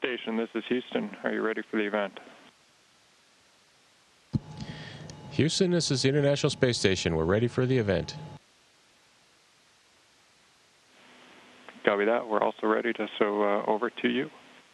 Station, this is Houston. Are you ready for the event? Houston, this is the International Space Station. We're ready for the event. Copy that. We're also ready so over to you.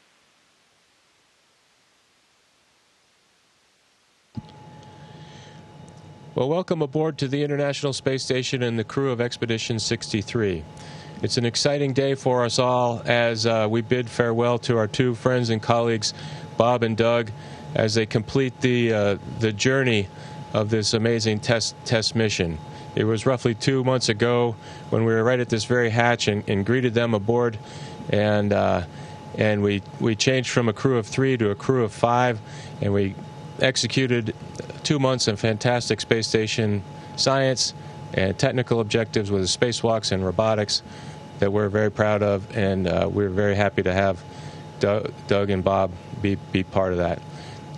Well, welcome aboard to the International Space Station and the crew of Expedition 63. It's an exciting day for us all as we bid farewell to our two friends and colleagues, Bob and Doug, as they complete the journey of this amazing test mission. It was roughly 2 months ago when we were right at this very hatch and greeted them aboard, and we changed from a crew of 3 to a crew of 5, and we executed 2 months of fantastic space station science and technical objectives with spacewalks and robotics that we're very proud of, and we're very happy to have Doug and Bob be part of that.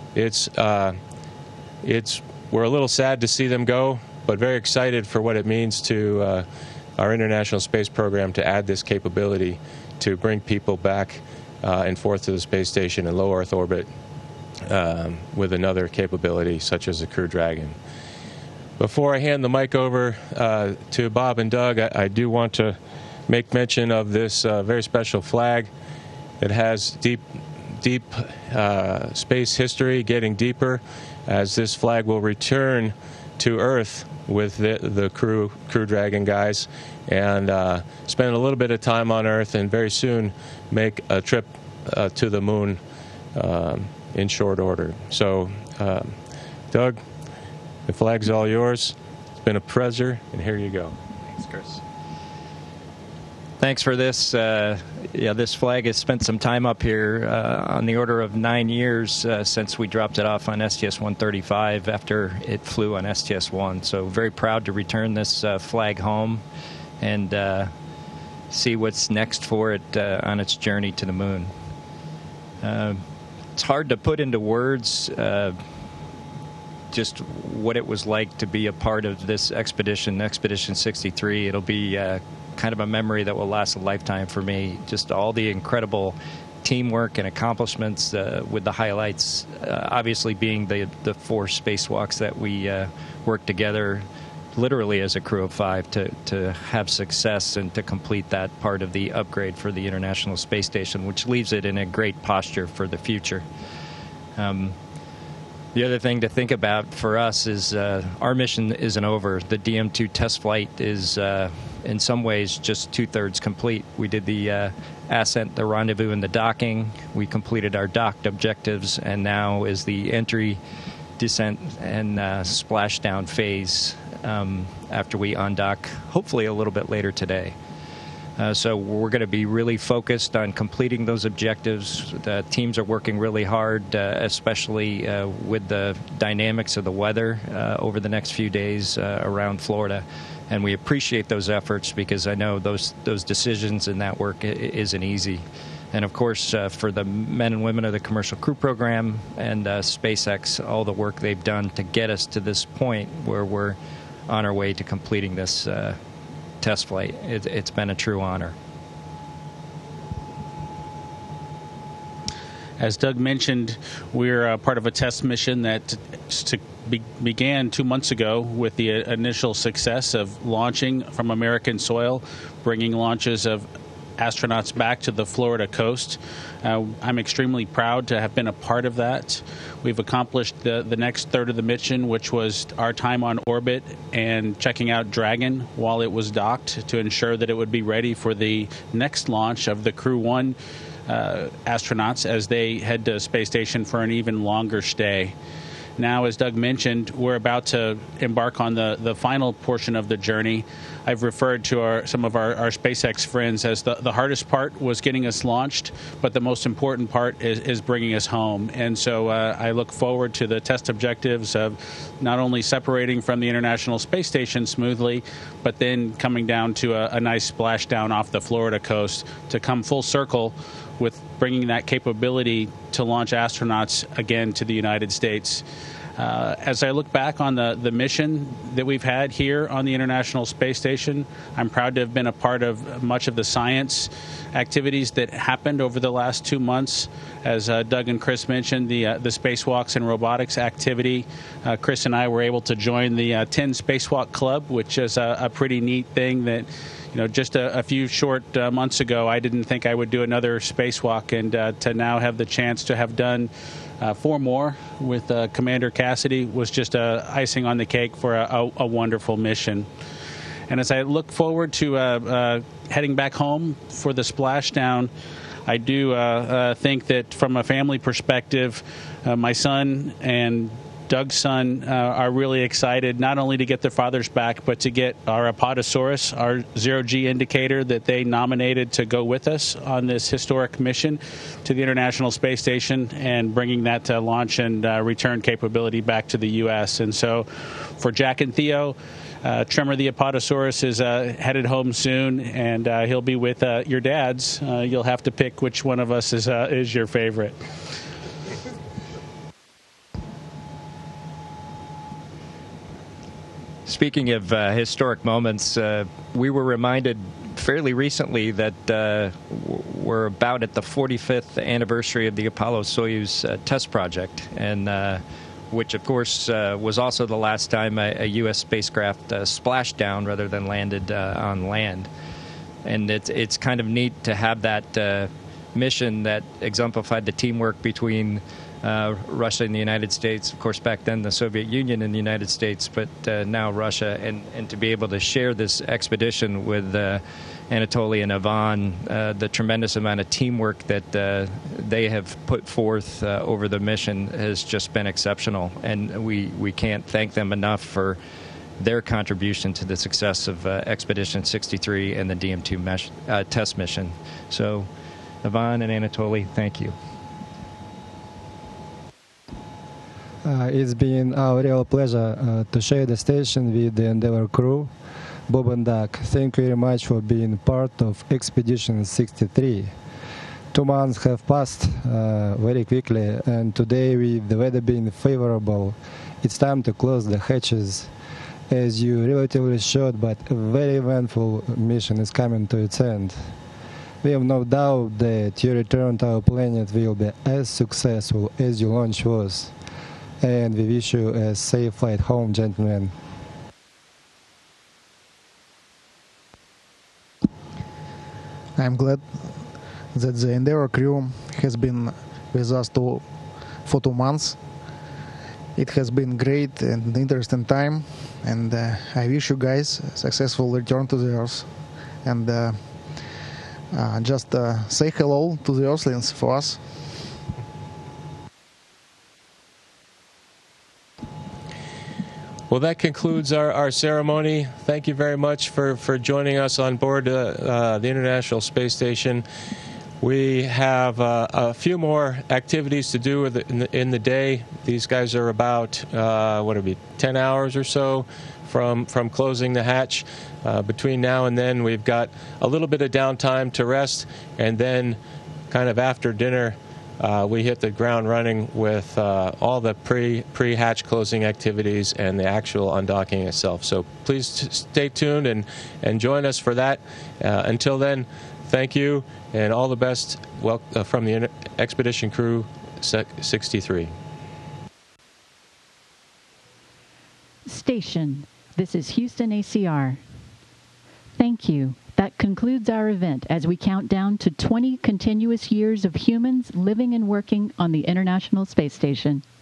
We're a little sad to see them go, but very excited for what it means to our International Space Program to add this capability to bring people back and forth to the space station in low Earth orbit with another capability such as the Crew Dragon. Before I hand the mic over to Bob and Doug, I do want to make mention of this very special flag. It has deep space history, getting deeper, as this flag will return to Earth with the Crew Dragon guys and spend a little bit of time on Earth and very soon make a trip to the moon in short order. So, Doug, the flag's all yours. It's been a pleasure, and here you go. Thanks, Chris. Thanks for this. This flag has spent some time up here, on the order of 9 years since we dropped it off on STS-135 after it flew on STS-1. So very proud to return this flag home and see what's next for it on its journey to the moon. It's hard to put into words just what it was like to be a part of this expedition, Expedition 63. It'll be kind of a memory that will last a lifetime for me. Just all the incredible teamwork and accomplishments, with the highlights obviously being the 4 spacewalks that we worked together literally as a crew of 5 to have success and to complete that part of the upgrade for the International Space Station, which leaves it in a great posture for the future. The other thing to think about for us is our mission isn't over. The DM2 test flight is in some ways just 2/3 complete. We did the ascent, the rendezvous, and the docking. We completed our docked objectives, and now is the entry, descent, and splashdown phase after we undock, hopefully a little bit later today. So we're going to be really focused on completing those objectives. The teams are working really hard, especially with the dynamics of the weather over the next few days around Florida. And we appreciate those efforts because I know those decisions and that work isn't easy. And, of course, for the men and women of the Commercial Crew Program and SpaceX, all the work they've done to get us to this point where we're on our way to completing this test flight. It's been a true honor. As Doug mentioned, we're part of a test mission that began 2 months ago with the initial success of launching from American soil, bringing launches of astronauts back to the Florida coast. I'm extremely proud to have been a part of that. We've accomplished the next third of the mission, which was our time on orbit and checking out Dragon while it was docked to ensure that it would be ready for the next launch of the Crew 1 astronauts as they head to space station for an even longer stay. Now, as Doug mentioned, we're about to embark on the final portion of the journey. I've referred to some of our SpaceX friends as the hardest part was getting us launched, but the most important part is bringing us home. And so I look forward to the test objectives of not only separating from the International Space Station smoothly, but then coming down to a nice splashdown off the Florida coast to come full circle with bringing that capability to launch astronauts again to the United States. As I look back on the mission that we've had here on the International Space Station, I'm proud to have been a part of much of the science activities that happened over the last 2 months. As Doug and Chris mentioned, the spacewalks and robotics activity. Chris and I were able to join the 10 Spacewalk Club, which is a pretty neat thing that, just a few short months ago, I didn't think I would do another spacewalk, and to now have the chance to have done 4 more with Commander Cassidy was just icing on the cake for a wonderful mission. And as I look forward to heading back home for the splashdown, I do think that from a family perspective, my son and Doug's son are really excited not only to get their fathers back, but to get our Apatosaurus, our zero-G indicator that they nominated to go with us on this historic mission to the International Space Station, and bringing that to launch and return capability back to the U.S. And so for Jack and Theo, Tremor the Apatosaurus is headed home soon, and he'll be with your dads. You'll have to pick which one of us is your favorite. Speaking of historic moments, we were reminded fairly recently that we're about at the 45th anniversary of the Apollo-Soyuz test project, and which, of course, was also the last time a U.S. spacecraft splashed down rather than landed on land. And it's kind of neat to have that mission that exemplified the teamwork between Russia and the United States, of course, back then the Soviet Union and the United States, but now Russia, and to be able to share this expedition with Anatoly and Ivan, the tremendous amount of teamwork that they have put forth over the mission has just been exceptional, and we can't thank them enough for their contribution to the success of Expedition 63 and the DM2 test mission. So, Ivan and Anatoly, thank you. It's been our real pleasure to share the station with the Endeavour crew. Bob and Doug, thank you very much for being part of Expedition 63. 2 months have passed very quickly, and today, with the weather being favorable, it's time to close the hatches. As you relatively short but very eventful mission is coming to its end. We have no doubt that your return to our planet will be as successful as your launch was. And we wish you a safe flight home, gentlemen. I'm glad that the Endeavour crew has been with us for 2 months. It has been great and interesting time, and I wish you guys a successful return to the Earth. And just say hello to the Earthlings for us. Well, that concludes our ceremony. Thank you very much for joining us on board the International Space Station. We have a few more activities to do in the day. These guys are about, 10 hours or so from closing the hatch. Between now and then, we've got a little bit of downtime to rest, and then kind of after dinner, we hit the ground running with all the pre-hatch closing activities and the actual undocking itself. So please stay tuned and join us for that. Until then, thank you and all the best from the Expedition Crew 63. Station, this is Houston ACR. Thank you. That concludes our event as we count down to 20 continuous years of humans living and working on the International Space Station.